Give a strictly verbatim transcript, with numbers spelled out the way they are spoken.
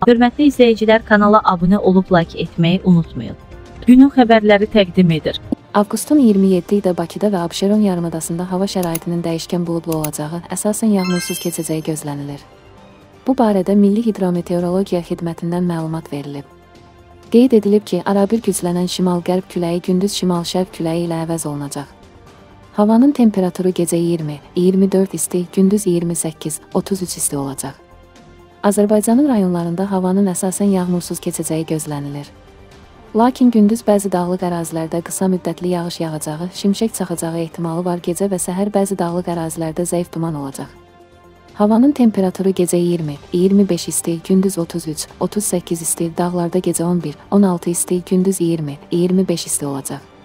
Hörmətli izləyicilər, kanala abunə olub like etməyi unutmayın. Günün xəbərləri təqdim edir. Avqustun iyirmi yeddidə Bakıda və Abşeron yarımadasında hava şəraitinin dəyişkən buludlu olacağı, əsasən yağmursuz keçəcəyi gözlənilir. Bu barədə Milli Hidrometeorologiya Xidmətindən məlumat verilib. Qeyd edilib ki, arabir güclənən şimal-qərb küləyi gündüz şimal-şərq küləyi ilə əvəz olunacaq. Havanın temperaturu gecə iyirmi iyirmi dörd isti, gündüz iyirmi səkkiz otuz üç isti olacaq. Azərbaycanın rayonlarında havanın əsasən yağmursuz keçəcəyi gözlənilir. Lakin gündüz bəzi dağlıq ərazilərdə qısa müddətli yağış yağacağı, şimşək çaxacağı ehtimalı var. Gecə və səhər bəzi dağlıq ərazilərdə zəif duman olacaq. Havanın temperaturu gecə iyirmi iyirmi beş isti, gündüz otuz üç otuz səkkiz isti, dağlarda gecə on bir on altı isti, gündüz iyirmi iyirmi beş isti olacaq.